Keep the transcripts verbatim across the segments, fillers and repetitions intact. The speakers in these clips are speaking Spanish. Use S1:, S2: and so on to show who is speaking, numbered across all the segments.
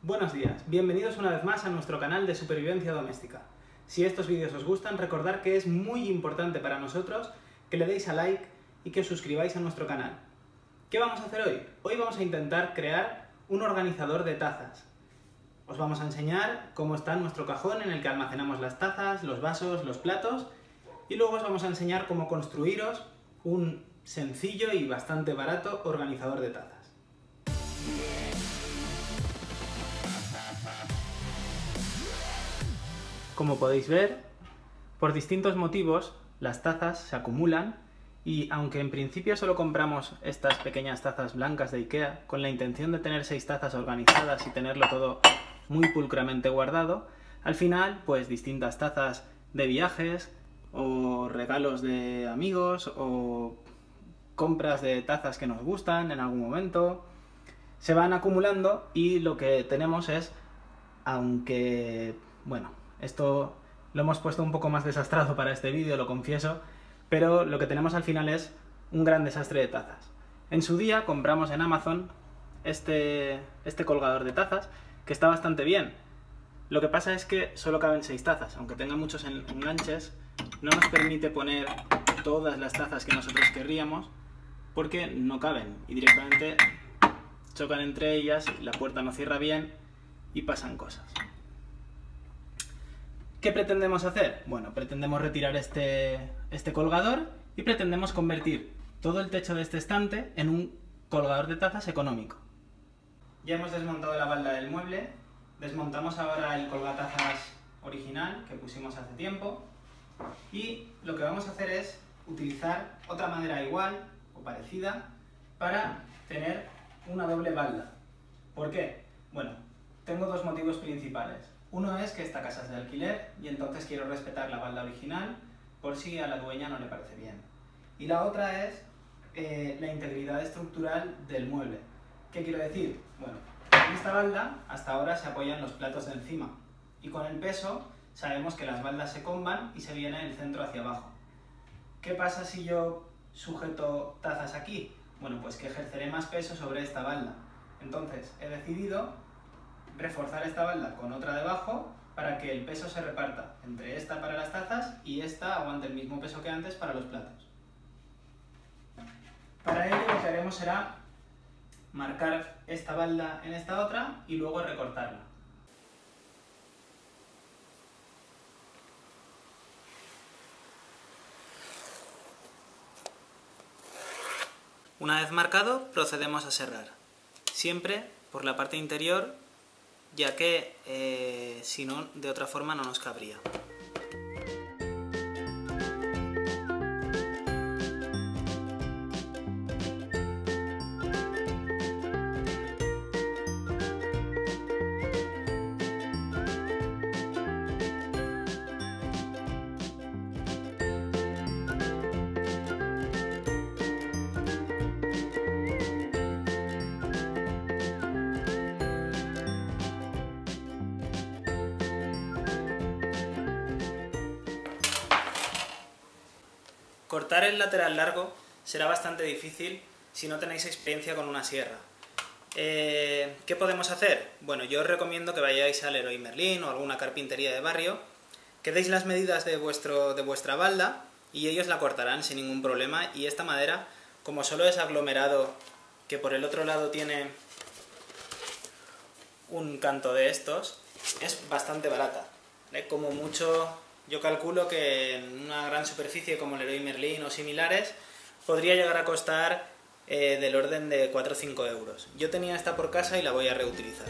S1: Buenos días, bienvenidos una vez más a nuestro canal de supervivencia doméstica. Si estos vídeos os gustan, recordad que es muy importante para nosotros que le deis a like y que os suscribáis a nuestro canal. ¿Qué vamos a hacer hoy? Hoy vamos a intentar crear un organizador de tazas. Os vamos a enseñar cómo está nuestro cajón en el que almacenamos las tazas, los vasos, los platos, y luego os vamos a enseñar cómo construiros un sencillo y bastante barato organizador de tazas. Como podéis ver, por distintos motivos las tazas se acumulan y aunque en principio solo compramos estas pequeñas tazas blancas de IKEA con la intención de tener seis tazas organizadas y tenerlo todo muy pulcramente guardado, al final pues distintas tazas de viajes o regalos de amigos o compras de tazas que nos gustan en algún momento se van acumulando y lo que tenemos es, aunque bueno, esto lo hemos puesto un poco más desastrado para este vídeo, lo confieso, pero lo que tenemos al final es un gran desastre de tazas. En su día compramos en Amazon este, este colgador de tazas, que está bastante bien. Lo que pasa es que solo caben seis tazas, aunque tenga muchos enganches, no nos permite poner todas las tazas que nosotros querríamos, porque no caben y directamente chocan entre ellas, la puerta no cierra bien y pasan cosas. ¿Qué pretendemos hacer? Bueno, pretendemos retirar este, este colgador y pretendemos convertir todo el techo de este estante en un colgador de tazas económico. Ya hemos desmontado la balda del mueble, desmontamos ahora el colgatazas original que pusimos hace tiempo y lo que vamos a hacer es utilizar otra madera igual o parecida para tener una doble balda. ¿Por qué? Bueno, tengo dos motivos principales. Uno es que esta casa es de alquiler y entonces quiero respetar la balda original por si a la dueña no le parece bien. Y la otra es eh, la integridad estructural del mueble. ¿Qué quiero decir? Bueno, en esta balda hasta ahora se apoyan los platos de encima y con el peso sabemos que las baldas se comban y se viene el centro hacia abajo. ¿Qué pasa si yo sujeto tazas aquí? Bueno, pues que ejerceré más peso sobre esta balda. Entonces he decidido reforzar esta balda con otra debajo para que el peso se reparta entre esta para las tazas y esta aguante el mismo peso que antes para los platos. Para ello lo que haremos será marcar esta balda en esta otra y luego recortarla. Una vez marcado, procedemos a serrar, siempre por la parte interior, ya que eh, si no, de otra forma no nos cabría. Cortar el lateral largo será bastante difícil si no tenéis experiencia con una sierra. Eh, ¿Qué podemos hacer? Bueno, yo os recomiendo que vayáis al Leroy Merlin o alguna carpintería de barrio, que deis las medidas de, vuestro, de vuestra balda y ellos la cortarán sin ningún problema. Y esta madera, como solo es aglomerado, que por el otro lado tiene un canto de estos, es bastante barata. ¿Eh? Como mucho, yo calculo que en una gran superficie como Leroy Merlin o similares podría llegar a costar eh, del orden de cuatro o cinco euros. Yo tenía esta por casa y la voy a reutilizar.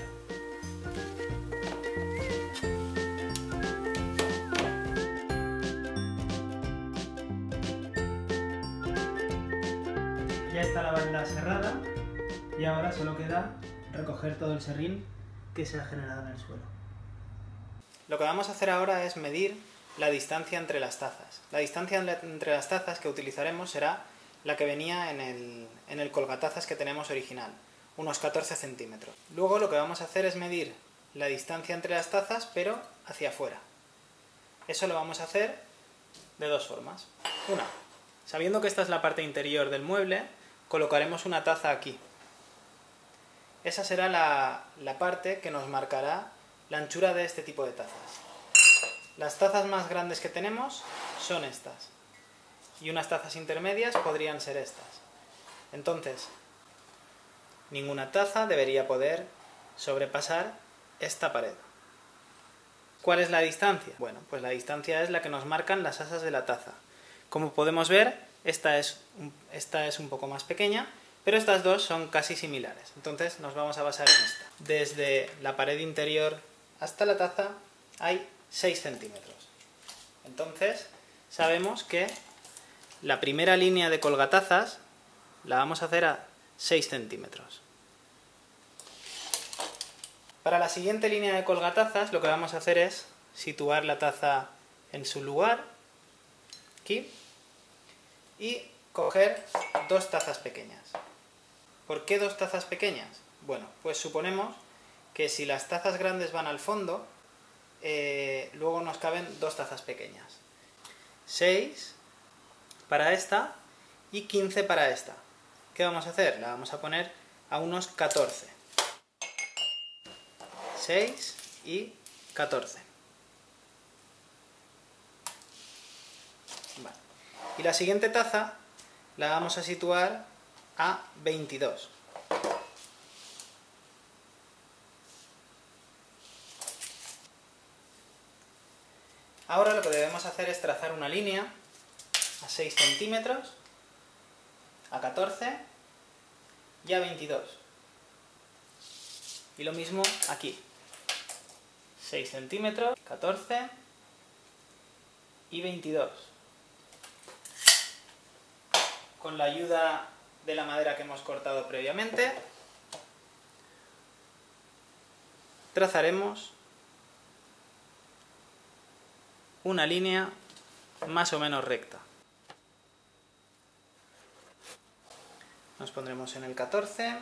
S1: Ya está la balda cerrada y ahora solo queda recoger todo el serrín que se ha generado en el suelo. Lo que vamos a hacer ahora es medir la distancia entre las tazas. La distancia entre las tazas que utilizaremos será la que venía en el, en el colgatazas que tenemos original, unos catorce centímetros. Luego lo que vamos a hacer es medir la distancia entre las tazas, pero hacia afuera. Eso lo vamos a hacer de dos formas. Una, sabiendo que esta es la parte interior del mueble, colocaremos una taza aquí. esa será la, la parte que nos marcará la anchura de este tipo de tazas. Las tazas más grandes que tenemos son estas, y unas tazas intermedias podrían ser estas. Entonces, ninguna taza debería poder sobrepasar esta pared. ¿Cuál es la distancia? Bueno, pues la distancia es la que nos marcan las asas de la taza. Como podemos ver, esta es un, esta es un poco más pequeña, pero estas dos son casi similares. Entonces nos vamos a basar en esta. Desde la pared interior hasta la taza hay seis centímetros. Entonces sabemos que la primera línea de colgatazas la vamos a hacer a seis centímetros. Para la siguiente línea de colgatazas lo que vamos a hacer es situar la taza en su lugar, aquí, y coger dos tazas pequeñas. ¿Por qué dos tazas pequeñas? Bueno, pues suponemos que si las tazas grandes van al fondo, eh, luego nos caben dos tazas pequeñas. seis para esta y quince para esta. ¿Qué vamos a hacer? La vamos a poner a unos catorce. seis y catorce. Vale. Y la siguiente taza la vamos a situar a veintidós. Ahora lo que debemos hacer es trazar una línea a seis centímetros, a catorce y a veintidós. Y lo mismo aquí. seis centímetros, catorce y veintidós. Con la ayuda de la madera que hemos cortado previamente, trazaremos una línea más o menos recta. Nos pondremos en el catorce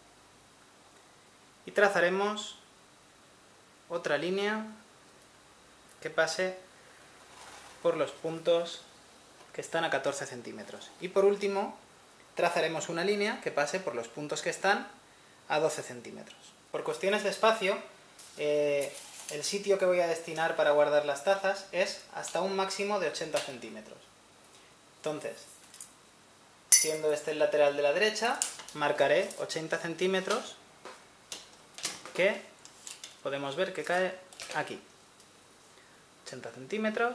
S1: y trazaremos otra línea que pase por los puntos que están a catorce centímetros. Y por último, trazaremos una línea que pase por los puntos que están a doce centímetros. Por cuestiones de espacio, eh, el sitio que voy a destinar para guardar las tazas es hasta un máximo de ochenta centímetros. Entonces, siendo este el lateral de la derecha, marcaré ochenta centímetros, que podemos ver que cae aquí. ochenta centímetros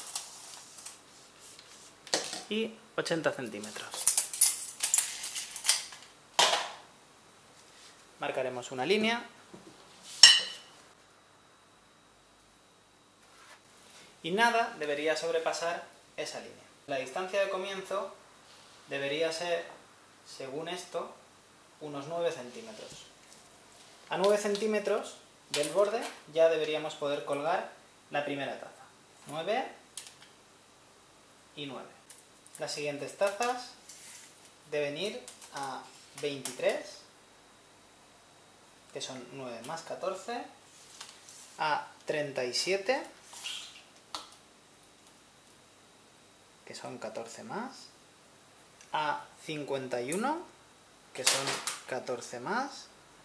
S1: y ochenta centímetros. Marcaremos una línea y nada debería sobrepasar esa línea. La distancia de comienzo debería ser, según esto, unos nueve centímetros. A nueve centímetros del borde ya deberíamos poder colgar la primera taza. nueve y nueve. Las siguientes tazas deben ir a veintitrés, que son nueve más catorce, a treinta y siete, que son catorce más, a cincuenta y uno, que son catorce más,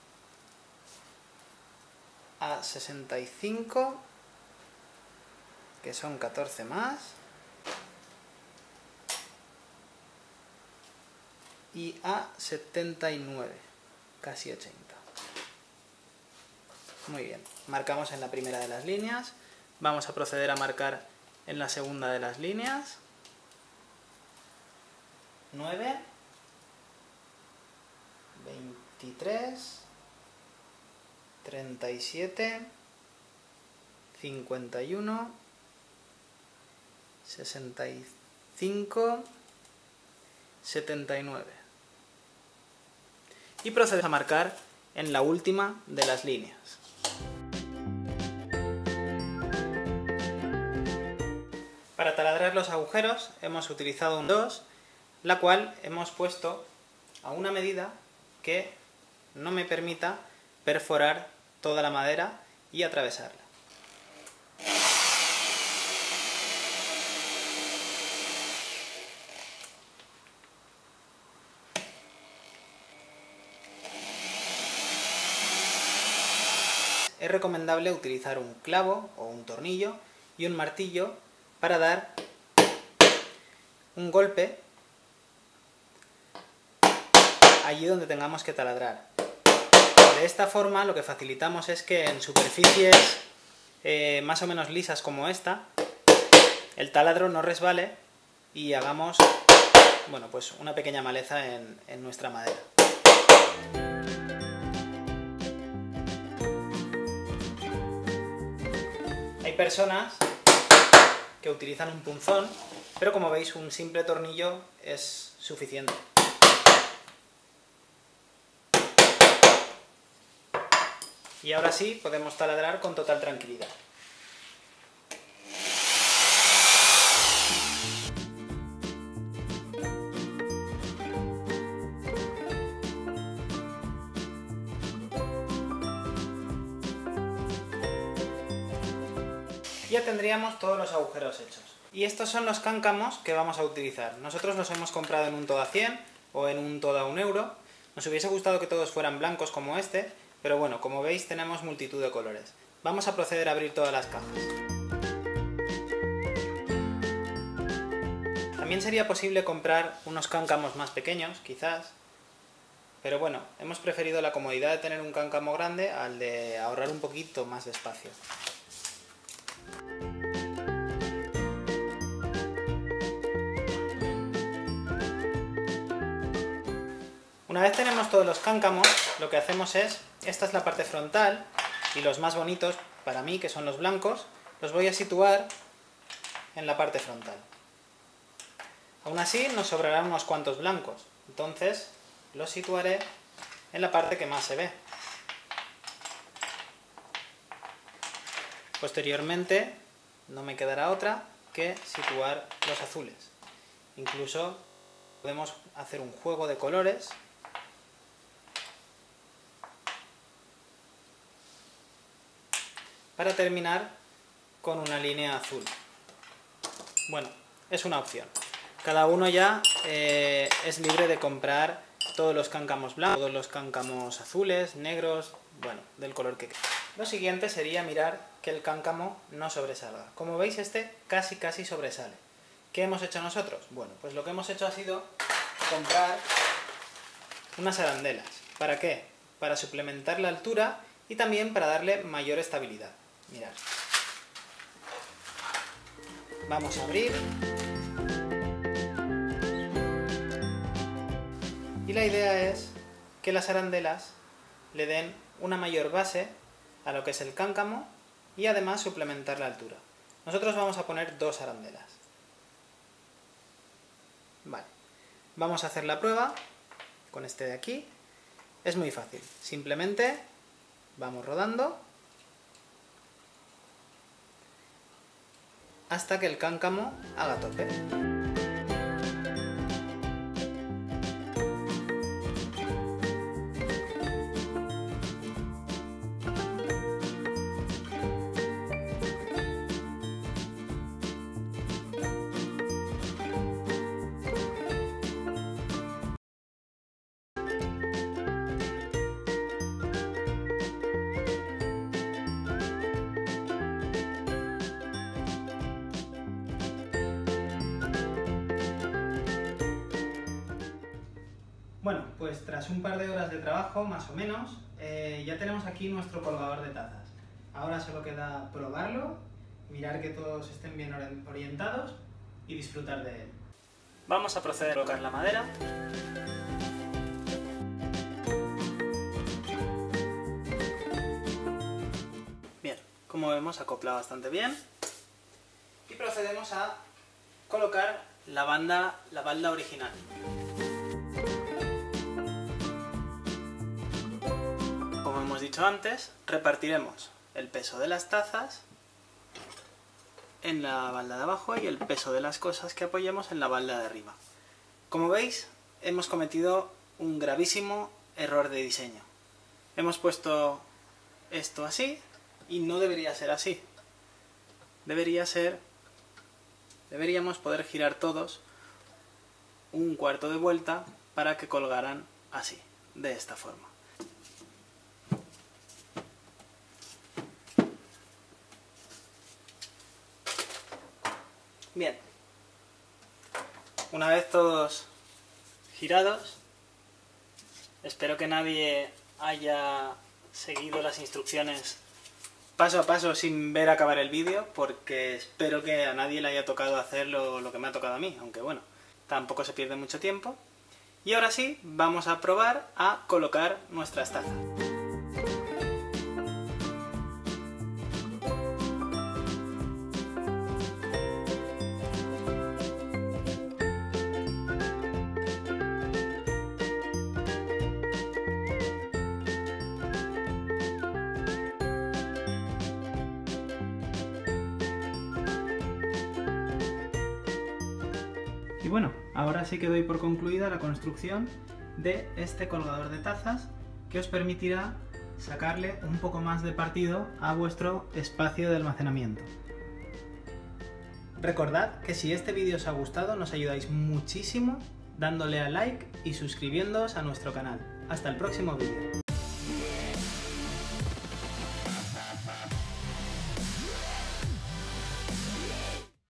S1: a sesenta y cinco, que son catorce más, y a setenta y nueve, casi ochenta. Muy bien, marcamos en la primera de las líneas, vamos a proceder a marcar en la segunda de las líneas. nueve, veintitrés, treinta y siete, cincuenta y uno, sesenta y cinco, setenta y nueve. Y procedemos a marcar en la última de las líneas. Para taladrar los agujeros hemos utilizado un dos, la cual hemos puesto a una medida que no me permita perforar toda la madera y atravesarla. es recomendable utilizar un clavo o un tornillo y un martillo para dar un golpe allí donde tengamos que taladrar. De esta forma lo que facilitamos es que en superficies eh, más o menos lisas como esta, el taladro no resbale y hagamos, bueno, pues una pequeña maleza en, en nuestra madera. Hay personas que utilizan un punzón, pero como veis un simple tornillo es suficiente. Y ahora sí podemos taladrar con total tranquilidad. Ya tendríamos todos los agujeros hechos. Y estos son los cáncamos que vamos a utilizar. Nosotros los hemos comprado en un todo a cien o en un todo a un euro. Nos hubiese gustado que todos fueran blancos como este, pero bueno, como veis tenemos multitud de colores. Vamos a proceder a abrir todas las cajas. También sería posible comprar unos cáncamos más pequeños, quizás, pero bueno, hemos preferido la comodidad de tener un cáncamo grande al de ahorrar un poquito más de espacio. Una vez tenemos todos los cáncamos, lo que hacemos es, esta es la parte frontal, y los más bonitos para mí, que son los blancos, los voy a situar en la parte frontal. Aún así nos sobrarán unos cuantos blancos, entonces los situaré en la parte que más se ve. Posteriormente no me quedará otra que situar los azules. Incluso podemos hacer un juego de colores para terminar con una línea azul. Bueno, es una opción. Cada uno ya eh, es libre de comprar todos los cáncamos blancos, todos los cáncamos azules, negros, bueno, del color que quiera. Lo siguiente sería mirar que el cáncamo no sobresalga. Como veis, este casi casi sobresale. ¿Qué hemos hecho nosotros? Bueno, pues lo que hemos hecho ha sido comprar unas arandelas. ¿Para qué? Para suplementar la altura y también para darle mayor estabilidad. Mirad. Vamos a abrir. Y la idea es que las arandelas le den una mayor base a lo que es el cáncamo y además suplementar la altura. Nosotros vamos a poner dos arandelas. Vale. Vamos a hacer la prueba con este de aquí. Es muy fácil. Simplemente vamos rodando hasta que el cáncamo haga tope. Bueno, pues tras un par de horas de trabajo, más o menos, eh, ya tenemos aquí nuestro colgador de tazas. Ahora solo queda probarlo, mirar que todos estén bien orientados y disfrutar de él. Vamos a proceder a colocar la madera. Bien, como vemos acopla bastante bien. Y procedemos a colocar la banda, la balda original. Como hemos dicho antes, repartiremos el peso de las tazas en la balda de abajo y el peso de las cosas que apoyemos en la balda de arriba. Como veis, hemos cometido un gravísimo error de diseño. Hemos puesto esto así y no debería ser así. Debería ser... Deberíamos poder girar todos un cuarto de vuelta para que colgaran así, de esta forma. Bien, una vez todos girados, espero que nadie haya seguido las instrucciones paso a paso sin ver acabar el vídeo, porque espero que a nadie le haya tocado hacer lo, lo que me ha tocado a mí, aunque bueno, tampoco se pierde mucho tiempo. Y ahora sí, vamos a probar a colocar nuestras tazas. Y bueno, ahora sí que doy por concluida la construcción de este colgador de tazas que os permitirá sacarle un poco más de partido a vuestro espacio de almacenamiento. Recordad que si este vídeo os ha gustado nos ayudáis muchísimo dándole a like y suscribiéndoos a nuestro canal. Hasta el próximo vídeo.